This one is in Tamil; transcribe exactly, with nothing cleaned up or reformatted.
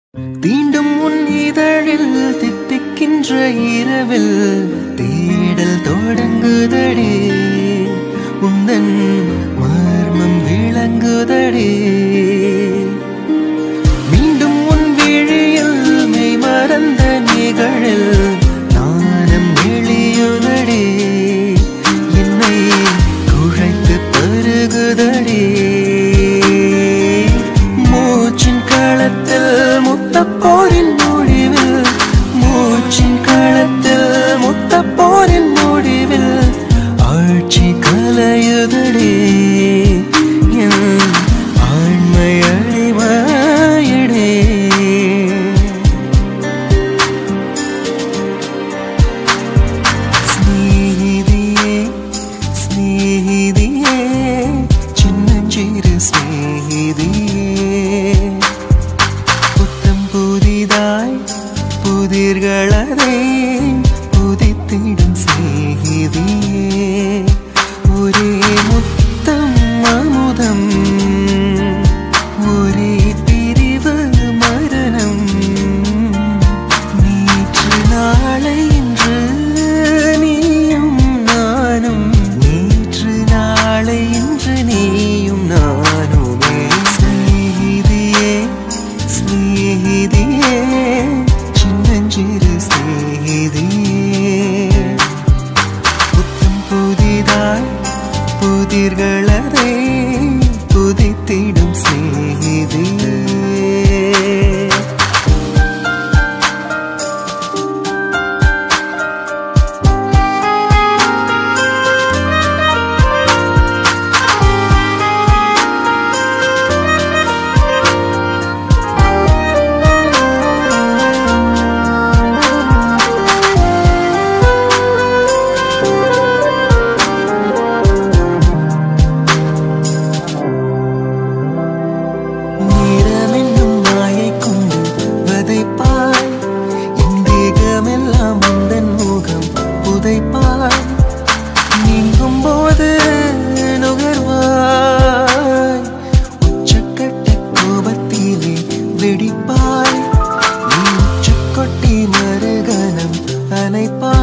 தீண்டும் உன் இதழில் தித்திக்கின்ற இரவில் தேடல் தொடங்குதடே உந்தன் மர்மம் விளங்குதடே மீண்டும் உன் விழியில் மெய் மறந்த நிகழில் நாணம் எளியுதடே என்னை குழைத்து பருகுதடே மூச்சின் களத்தில் முத்தப்போரின் முடிவில் மூச்சின் களத்தில் முத்தப்போரின் முடிவில் ஆட்சி கலையுதடே என் ஆண்மை அழிவாயடே ஸ்நேகிதியே ஸ்நேகிதியே சின்னஞ்சிறு ஸ்நேகிதியே புத்தம் புதிதாய் புதிர்களதை புதித்திடும் ஸ்நேகிதியே ஒரே முத்தம் அமுதம் ஒரே பிரிவு மரணம் நேற்று நாளை இன்று நீயும் நானும் நேற்று நாளை இன்று நீயும் நானுமே ஸ்நேகிதியே ஸ்நேகிதியே சின்னஞ்சிறு ஸ்நேகிதியே புத்தம் புதிதாய் புதிர்களதை புதித்திடும் ஸ்நேகிதியே வெடிப்பாய் நீ உச்சக்கொட்டி மறுகணம் அணைப்பாய்